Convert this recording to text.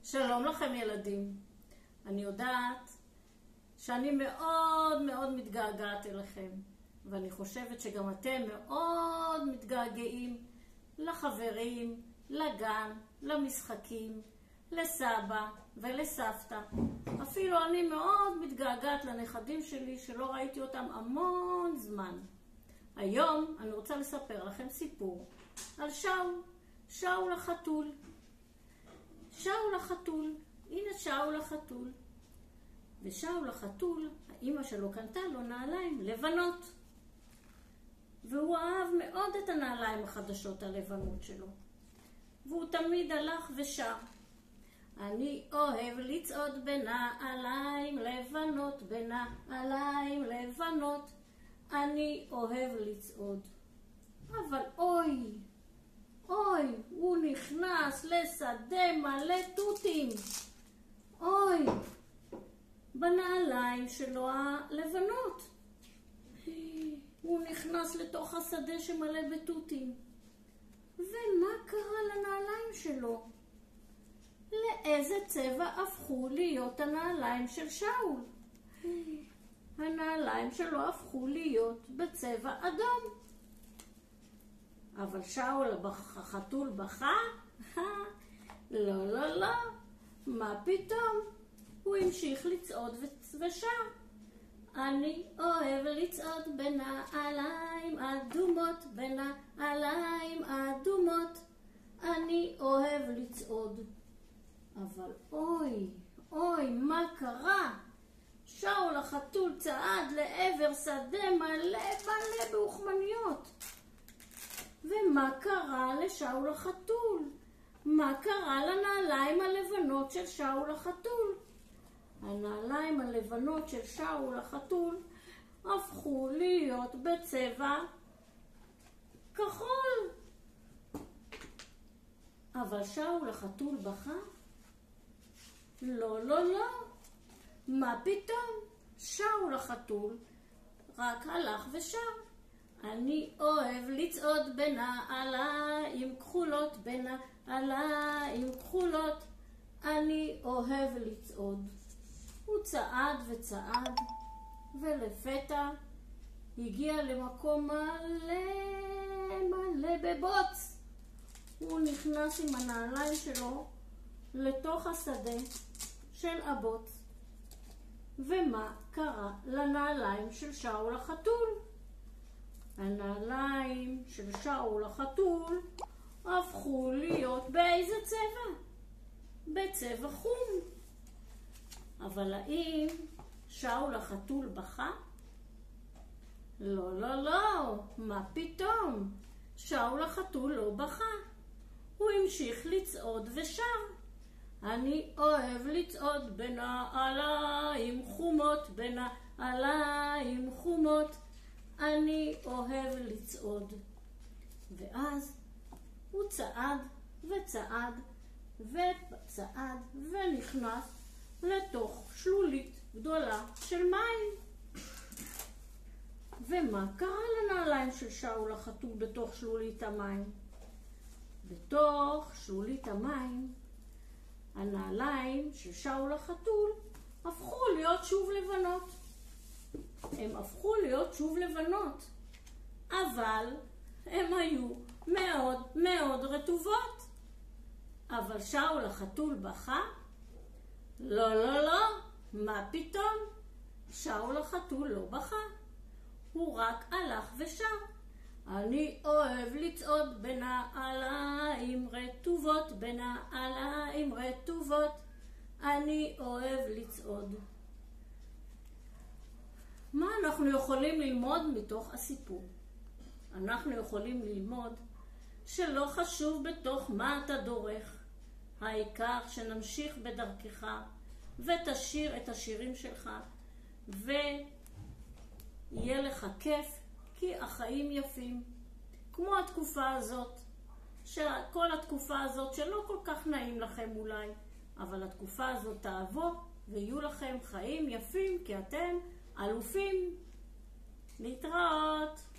שלום לכם ילדים. אני יודעת שאני מאוד מאוד מתגעגעת אליכם, ואני חושבת שגם אתם מאוד מתגעגעים לחברים, לגן, למשחקים, לסבא ולסבתא. אפילו אני מאוד מתגעגעת לנכדים שלי שלא ראיתי אותם המון זמן. היום אני רוצה לספר לכם סיפור על שאול החתול. שאול החתול, הנה שאול החתול. ושאול החתול, האמא שלו קנתה לו נעליים לבנות. והוא אהב מאוד את הנעליים החדשות הלבנות שלו. והוא תמיד הלך ושר. אני אוהב לצעוד בנעליים לבנות, בנעליים לבנות. אני אוהב לצעוד. אבל אוי, הוא נכנס לשדה מלא תותים. אוי, בנעליים שלו הלבנות. הוא נכנס לתוך השדה שמלא בתותים. ומה קרה לנעליים שלו? לאיזה צבע הפכו להיות הנעליים של שאול? הנעליים שלו הפכו להיות בצבע אדום. אבל שאול החתול בכה? לא, מה פתאום? הוא המשיך לצעוד ושר. אני אוהב לצעוד בנעליים אדומות, בנעליים אדומות. אני אוהב לצעוד. אבל אוי, מה קרה? שאול החתול צעד לעבר שדה מלא באוכמניות. ומה קרה לשאול החתול? מה קרה לנעליים הלבנות של שאול החתול? הנעליים הלבנות של שאול החתול הפכו להיות בצבע כחול. אבל שאול החתול בכה? לא, מה פתאום? שאול החתול רק הלך ושר. אני אוהב לצעוד בנעליים כחולות, בנעליים כחולות. אני אוהב לצעוד. הוא צעד וצעד, ולפתע הגיע למקום מלא בבוץ. הוא נכנס עם הנעליים שלו לתוך השדה של הבוץ. ומה קרה לנעליים של שאול החתול? הנעליים של שאול החתול הפכו להיות באיזה צבע? בצבע חום. אבל האם שאול החתול בכה? לא, מה פתאום? שאול החתול לא בכה. הוא המשיך לצעוד ושר. אני אוהב לצעוד בנעליים חומות, בנעליים חומות. אני אוהב לצעוד. ואז הוא צעד וצעד ונכנס לתוך שלולית גדולה של מים. ומה קרה לנעליים של שאול החתול בתוך שלולית המים? בתוך שלולית המים הנעליים של שאול החתול הפכו להיות שוב לבנות. הם הפכו להיות שוב לבנות, אבל הם היו מאוד רטובות. אבל שאול החתול בכה? לא, מה פתאום? שאול החתול לא בכה. הוא רק הלך ושר. אני אוהב לצעוד בנעליים רטובות, בנעליים רטובות. אני אוהב לצעוד. מה אנחנו יכולים ללמוד מתוך הסיפור? אנחנו יכולים ללמוד שלא חשוב בתוך מה אתה דורך. העיקר שנמשיך בדרכך ותשיר את השירים שלך ויהיה לך כיף, כי החיים יפים. כמו התקופה הזאת, כל התקופה הזאת שלא כל כך נעים לכם אולי, אבל התקופה הזאת תעבור ויהיו לכם חיים יפים, כי אתם אלופים. להתראות.